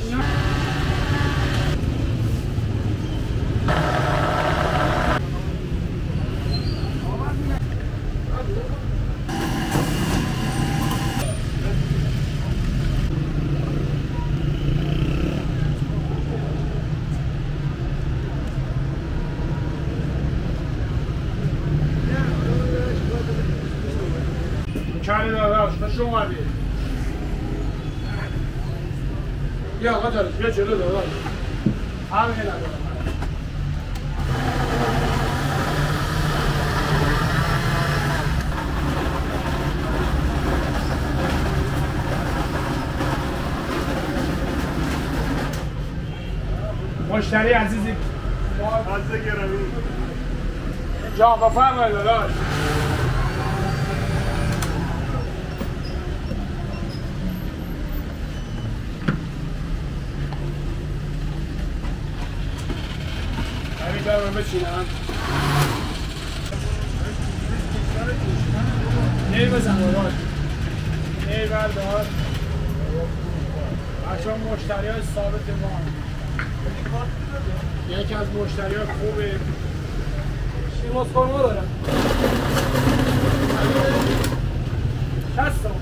کاری داداش خوش اومدی. بیا آقا دارش بیا جلو داداش. همه ندارم. مشتری عزیزی عزیز گرامی جان بفرمایید داداش. همین بچینم نیل بزن داداش. نیل بردار بچه ها مشتری های ثابت ما یکی از مشتری های خوبه شیماز خورما دارم 60 تا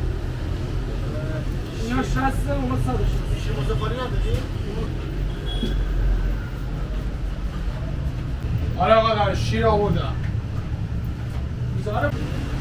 اینا 60 تا اونا 160 شیماز خاری نداری؟ آره آقا داره شیر آوردم میذاره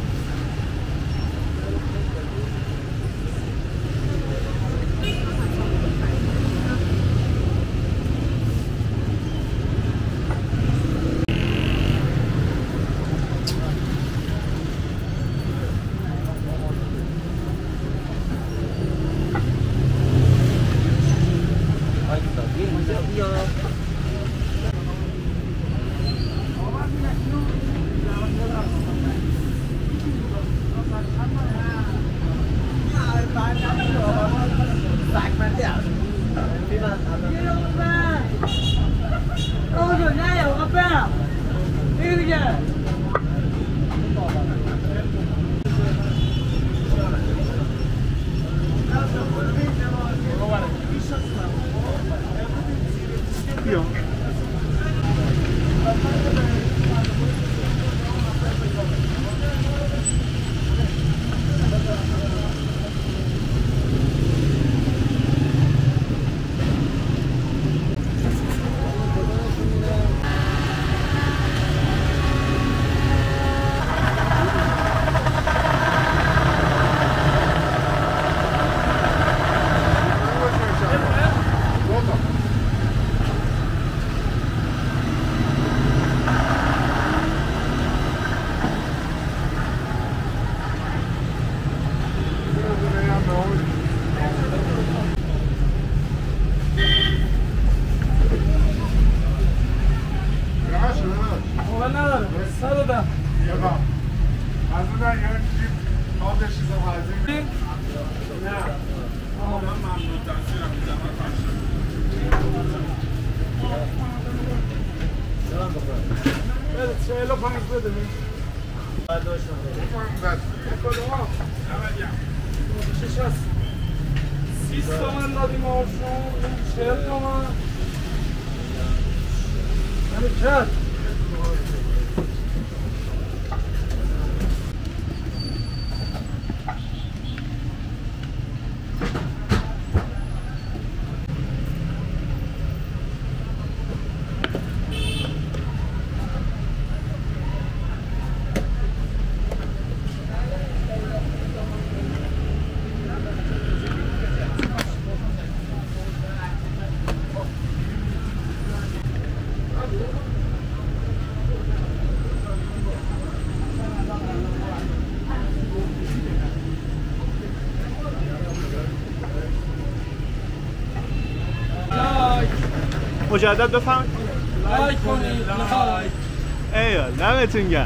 مجدد بفرمایید لایک کنید لایک ایول دمتون گرم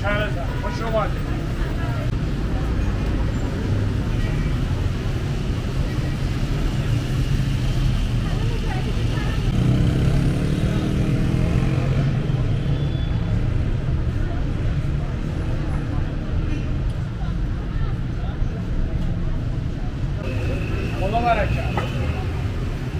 خوش اومدید خدا برکت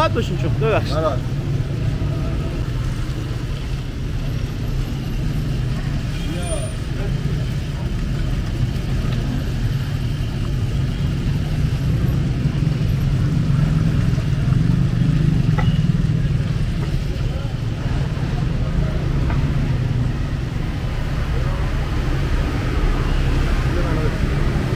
ناراحت باشین چون ببخشید ناراحت